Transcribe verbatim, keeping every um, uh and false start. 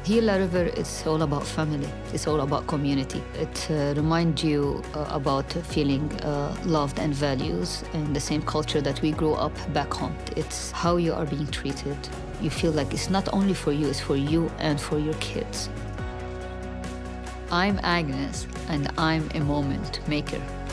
Gila River is all about family. It's all about community. It uh, reminds you uh, about feeling uh, loved and values in the same culture that we grew up back home. It's how you are being treated. You feel like it's not only for you, it's for you and for your kids. I'm Agnes, and I'm a moment maker.